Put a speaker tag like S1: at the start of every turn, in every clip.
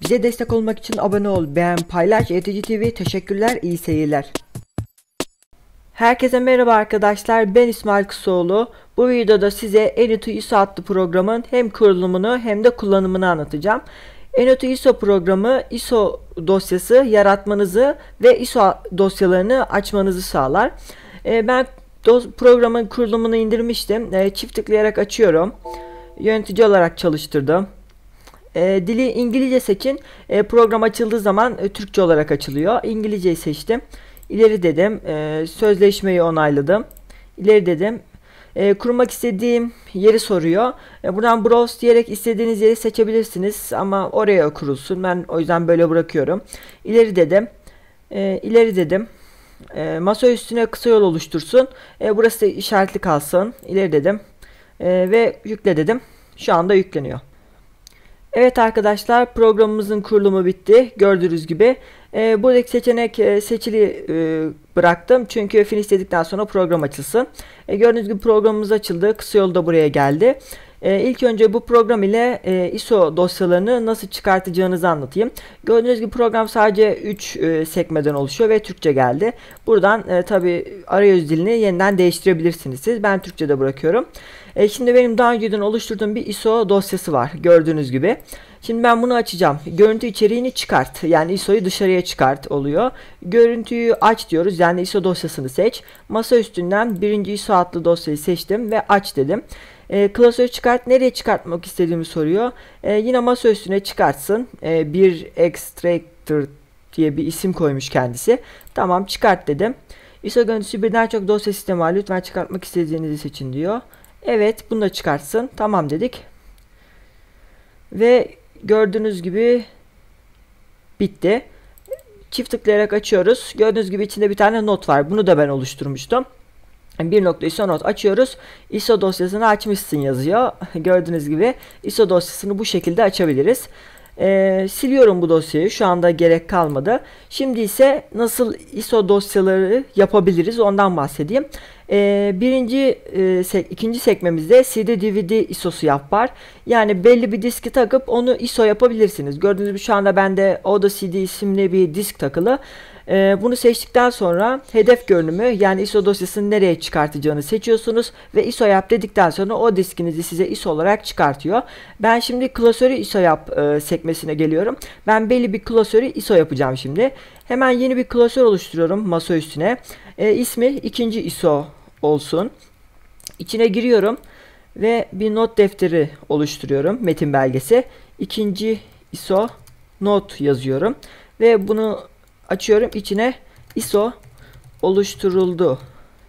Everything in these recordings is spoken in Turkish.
S1: Bize destek olmak için abone ol, beğen, paylaş. ETC TV teşekkürler, iyi seyirler. Herkese merhaba arkadaşlar, ben İsmail Kısoğlu. Bu videoda size Enitu ISO adlı programın hem kurulumunu hem de kullanımını anlatacağım. Enitu ISO programı ISO dosyası yaratmanızı ve ISO dosyalarını açmanızı sağlar. Ben programın kurulumunu indirmiştim. Çift tıklayarak açıyorum. Yönetici olarak çalıştırdım. Dili İngilizce seçin. Program açıldığı zaman Türkçe olarak açılıyor. İngilizceyi seçtim. İleri dedim. Sözleşmeyi onayladım. İleri dedim. Kurmak istediğim yeri soruyor. Buradan browse diyerek istediğiniz yeri seçebilirsiniz. Ama oraya kurulsun. Ben o yüzden böyle bırakıyorum. İleri dedim. İleri dedim. Masa üstüne kısa yol oluştursun. Burası da işaretli kalsın. İleri dedim. Ve yükle dedim. Şu anda yükleniyor. Evet arkadaşlar, programımızın kurulumu bitti. Gördüğünüz gibi. Buradaki seçenek seçili bıraktım. Çünkü finish dedikten sonra program açılsın. Gördüğünüz gibi programımız açıldı. Kısa yol da buraya geldi. İlk önce bu program ile ISO dosyalarını nasıl çıkartacağınızı anlatayım. Gördüğünüz gibi program sadece 3 sekmeden oluşuyor ve Türkçe geldi. Buradan tabi arayüz dilini yeniden değiştirebilirsiniz siz. Ben Türkçe'de bırakıyorum. Şimdi benim daha önceden oluşturduğum bir ISO dosyası var. Gördüğünüz gibi. Şimdi ben bunu açacağım. Görüntü içeriğini çıkart. Yani ISO'yu dışarıya çıkart oluyor. Görüntüyü aç diyoruz. Yani ISO dosyasını seç. Masa üstünden birinci ISO adlı dosyayı seçtim ve aç dedim. Klasörü çıkart. Nereye çıkartmak istediğimi soruyor. Yine masa üstüne çıkartsın. Bir extractor diye bir isim koymuş kendisi. Tamam, çıkart dedim. ISO görüntüsü birden çok dosya sistemi var. Lütfen çıkartmak istediğinizi seçin diyor. Evet, bunu da çıkartsın. Tamam dedik. Ve gördüğünüz gibi bitti. Çift tıklayarak açıyoruz. Gördüğünüz gibi içinde bir tane not var. Bunu da ben oluşturmuştum. Bir nokta ISO not açıyoruz. ISO dosyasını açmışsın yazıyor. Gördüğünüz gibi ISO dosyasını bu şekilde açabiliriz. Siliyorum bu dosyayı. Şu anda gerek kalmadı. Şimdi ise nasıl ISO dosyaları yapabiliriz ondan bahsedeyim. İkinci sekmemizde CD DVD ISO'su yap var. Yani belli bir diski takıp onu ISO yapabilirsiniz. Gördüğünüz gibi şu anda bende Oda CD isimli bir disk takılı. Bunu seçtikten sonra hedef görünümü yani ISO dosyasını nereye çıkartacağını seçiyorsunuz ve ISO yap dedikten sonra o diskinizi size ISO olarak çıkartıyor. Ben şimdi klasörü ISO yap sekmesine geliyorum. Ben belli bir klasörü ISO yapacağım şimdi. Hemen yeni bir klasör oluşturuyorum masa üstüne. İsmi ikinci ISO olsun. İçine giriyorum ve bir not defteri oluşturuyorum. Metin belgesi. İkinci ISO not yazıyorum ve bunu açıyorum. İçine ISO oluşturuldu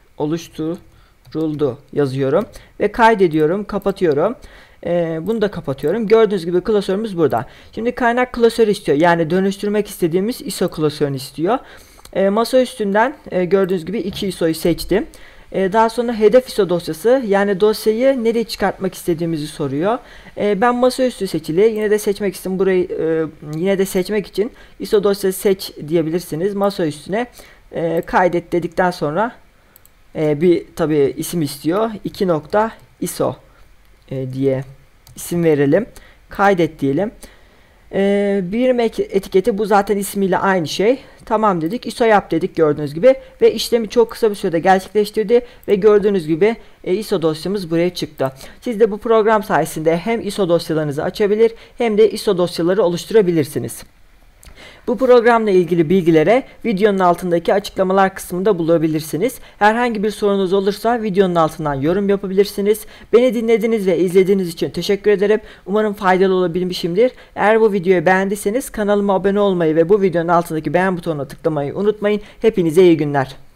S1: yazıyorum ve kaydediyorum, kapatıyorum. Bunu da kapatıyorum. Gördüğünüz gibi klasörümüz burada. Şimdi kaynak klasörü istiyor. Yani dönüştürmek istediğimiz ISO klasörünü istiyor. Masa üstünden gördüğünüz gibi 2 ISO'yu seçtim. Daha sonra hedef ISO dosyası yani dosyayı nereye çıkartmak istediğimizi soruyor. Ben masaüstü seçili. Yine de seçmek için burayı yine de seçmek için ISO dosyası seç diyebilirsiniz. Masa üstüne kaydet dedikten sonra bir tabi isim istiyor. 2 nokta ISO diye isim verelim. Kaydet diyelim. Birim etiketi bu zaten ismiyle aynı şey. Tamam dedik. ISO yap dedik gördüğünüz gibi. Ve işlemi çok kısa bir sürede gerçekleştirdi. Ve gördüğünüz gibi ISO dosyamız buraya çıktı. Siz de bu program sayesinde hem ISO dosyalarınızı açabilir hem de ISO dosyaları oluşturabilirsiniz. Bu programla ilgili bilgilere videonun altındaki açıklamalar kısmında bulabilirsiniz. Herhangi bir sorunuz olursa videonun altından yorum yapabilirsiniz. Beni dinlediğiniz ve izlediğiniz için teşekkür ederim. Umarım faydalı olabilmişimdir. Eğer bu videoyu beğendiyseniz kanalıma abone olmayı ve bu videonun altındaki beğen butonuna tıklamayı unutmayın. Hepinize iyi günler.